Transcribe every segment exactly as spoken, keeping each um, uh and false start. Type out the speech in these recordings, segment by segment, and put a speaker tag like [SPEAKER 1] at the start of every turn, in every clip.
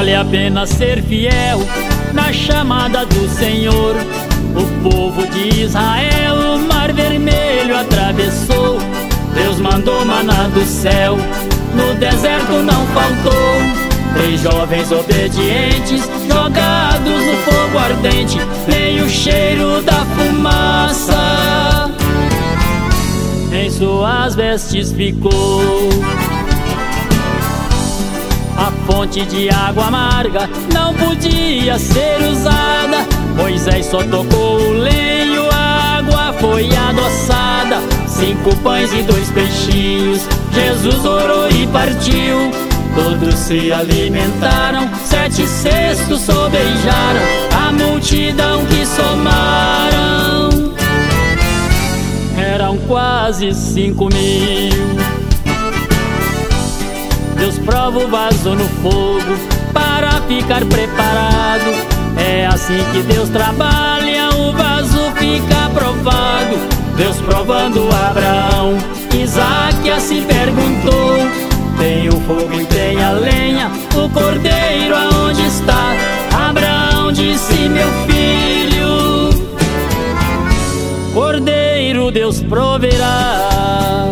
[SPEAKER 1] Vale a pena ser fiel na chamada do Senhor. O povo de Israel o mar vermelho atravessou. Deus mandou maná do céu, no deserto não faltou. Três jovens obedientes, jogados no fogo ardente, veio o cheiro da fumaça, em suas vestes ficou. A fonte de água amarga não podia ser usada. Moisés só tocou o lenho, a água foi adoçada. Cinco pães e dois peixinhos, Jesus orou e partiu. Todos se alimentaram, sete cestos sobejaram a multidão que somaram. Eram quase cinco mil. Deus prova o vaso no fogo para ficar preparado. É assim que Deus trabalha, o vaso fica provado. Deus provando Abraão, Isaque se perguntou: tem o fogo e tem a lenha, o cordeiro aonde está? Abraão disse: meu filho, cordeiro Deus proverá.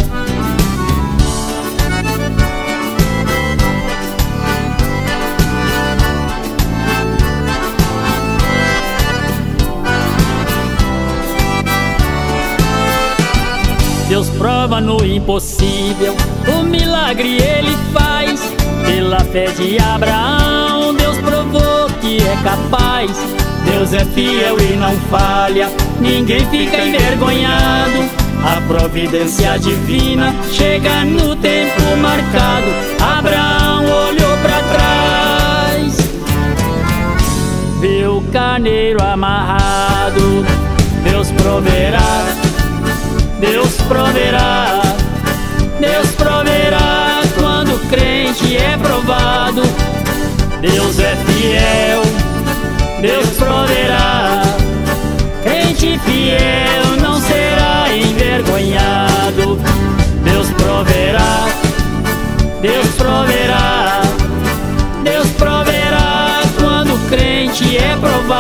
[SPEAKER 1] Deus prova no impossível, o milagre Ele faz. Pela fé de Abraão, Deus provou que é capaz. Deus é fiel e não falha, ninguém fica envergonhado. A providência divina chega no tempo marcado. Abraão olhou para trás, viu o carneiro amarrado. Deus proverá, Deus proverá, Deus proverá quando o crente é provado. Deus é fiel, Deus proverá. Crente fiel não será envergonhado. Deus proverá, Deus proverá, Deus proverá quando o crente é provado.